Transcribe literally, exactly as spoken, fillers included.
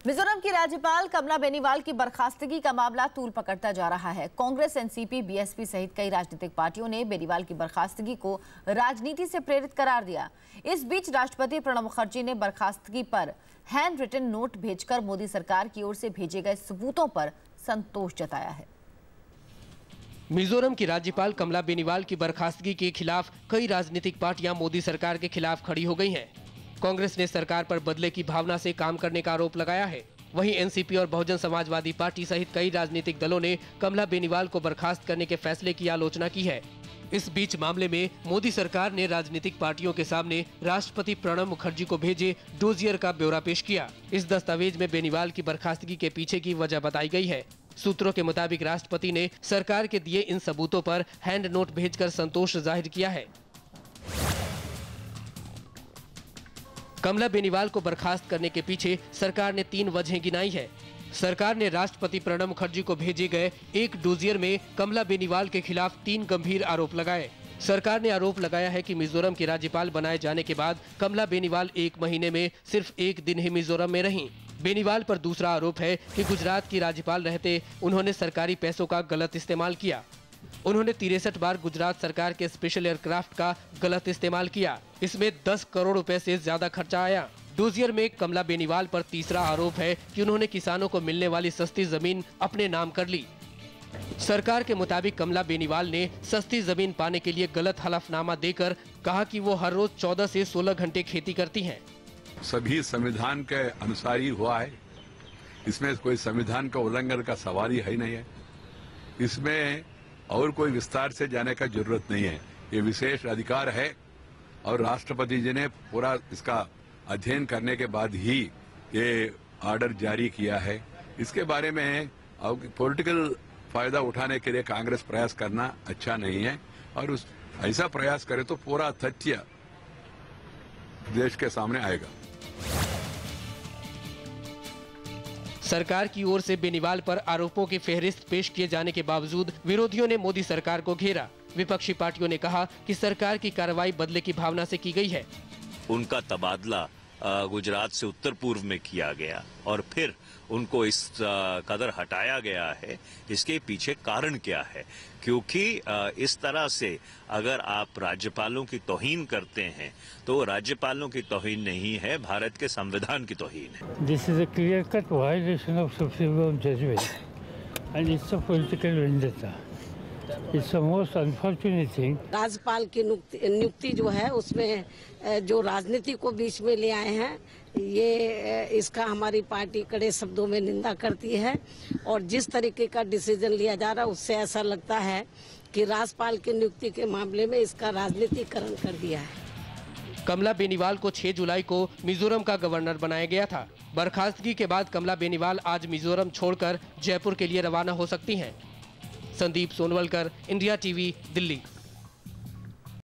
मिजोरम की राज्यपाल कमला बेनीवाल की बर्खास्तगी का मामला तूल पकड़ता जा रहा है। कांग्रेस, एनसीपी, बीएसपी सहित कई राजनीतिक पार्टियों ने बेनीवाल की बर्खास्तगी को राजनीति से प्रेरित करार दिया। इस बीच राष्ट्रपति प्रणब मुखर्जी ने बर्खास्तगी पर हैंड रिटन नोट भेजकर मोदी सरकार की ओर से भेजे गए सबूतों पर संतोष जताया है। मिजोरम की राज्यपाल कमला बेनीवाल की बर्खास्तगी के खिलाफ कई राजनीतिक पार्टियां मोदी सरकार के खिलाफ खड़ी हो गई हैं। कांग्रेस ने सरकार पर बदले की भावना से काम करने का आरोप लगाया है। वहीं एनसीपी और बहुजन समाजवादी पार्टी सहित कई राजनीतिक दलों ने कमला बेनीवाल को बर्खास्त करने के फैसले की आलोचना की है। इस बीच मामले में मोदी सरकार ने राजनीतिक पार्टियों के सामने राष्ट्रपति प्रणब मुखर्जी को भेजे डोजियर का ब्यौरा पेश किया। इस दस्तावेज में बेनीवाल की बर्खास्तगी के पीछे की वजह बताई गई है। सूत्रों के मुताबिक राष्ट्रपति ने सरकार के दिए इन सबूतों पर हैंड नोट भेजकर संतोष जाहिर किया है। कमला बेनीवाल को बर्खास्त करने के पीछे सरकार ने तीन वजहें गिनाई है। सरकार ने राष्ट्रपति प्रणब मुखर्जी को भेजे गए एक डोजियर में कमला बेनीवाल के खिलाफ तीन गंभीर आरोप लगाए। सरकार ने आरोप लगाया है कि मिजोरम के राज्यपाल बनाए जाने के बाद कमला बेनीवाल एक महीने में सिर्फ एक दिन ही मिजोरम में रहीं। बेनीवाल पर दूसरा आरोप है कि गुजरात की राज्यपाल रहते उन्होंने सरकारी पैसों का गलत इस्तेमाल किया। उन्होंने तिरसठ बार गुजरात सरकार के स्पेशल एयरक्राफ्ट का गलत इस्तेमाल किया। इसमें दस करोड़ रुपए से ज्यादा खर्चा आया। डोजियर में कमला बेनीवाल पर तीसरा आरोप है कि उन्होंने किसानों को मिलने वाली सस्ती जमीन अपने नाम कर ली। सरकार के मुताबिक कमला बेनीवाल ने सस्ती जमीन पाने के लिए गलत हलफनामा देकर कहा कि वो हर रोज चौदह से सोलह घंटे खेती करती हैं। सभी संविधान के अनुसार ही हुआ है। इसमें कोई संविधान का उल्लंघन का सवाल ही है नहीं है। इसमें और कोई विस्तार से जाने का जरूरत नहीं है। ये विशेष अधिकार है और राष्ट्रपति जी ने पूरा इसका अध्ययन करने के बाद ही ये ऑर्डर जारी किया है। इसके बारे में पॉलिटिकल फायदा उठाने के लिए कांग्रेस प्रयास करना अच्छा नहीं है और उस ऐसा प्रयास करे तो पूरा तथ्य देश के सामने आएगा। सरकार की ओर से बेनीवाल पर आरोपों की फेहरिस्त पेश किए जाने के बावजूद विरोधियों ने मोदी सरकार को घेरा। विपक्षी पार्टियों ने कहा कि सरकार की कार्रवाई बदले की भावना से की गई है। उनका तबादला गुजरात से उत्तर पूर्व में किया गया और फिर उनको इस कदर हटाया गया है। इसके पीछे कारण क्या है? क्योंकि इस तरह से अगर आप राज्यपालों की तौहीन करते हैं तो राज्यपालों की तौहीन नहीं है, भारत के संविधान की तौहीन है। This is a clear cut violation of supreme judgement and it's a political vendetta. It's the most unfortunate thing. राज्यपाल की नियुक्ति जो है उसमें जो राजनीति को बीच में ले आए हैं, ये इसका हमारी पार्टी कड़े शब्दों में निंदा करती है और जिस तरीके का डिसीजन लिया जा रहा है उससे ऐसा लगता है कि राज्यपाल की नियुक्ति के मामले में इसका राजनीतिकरण कर दिया है। कमला बेनीवाल को छह जुलाई को मिजोरम का गवर्नर बनाया गया था। बर्खास्तगी के बाद कमला बेनीवाल आज मिजोरम छोड़कर जयपुर के लिए रवाना हो सकती हैं। Sandeep Sonawalkar, India TV, Delhi.